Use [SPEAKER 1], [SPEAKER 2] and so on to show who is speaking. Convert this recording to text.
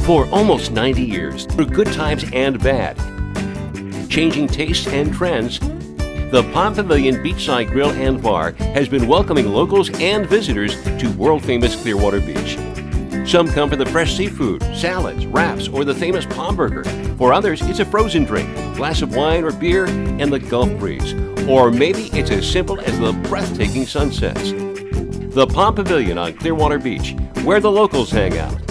[SPEAKER 1] For almost 90 years, through good times and bad, changing tastes and trends, the Palm Pavilion Beachside Grill and Bar has been welcoming locals and visitors to world-famous Clearwater Beach. Some come for the fresh seafood, salads, wraps, or the famous Palm Burger. For others, it's a frozen drink, glass of wine or beer, and the Gulf breeze. Or maybe it's as simple as the breathtaking sunsets. The Palm Pavilion on Clearwater Beach, where the locals hang out.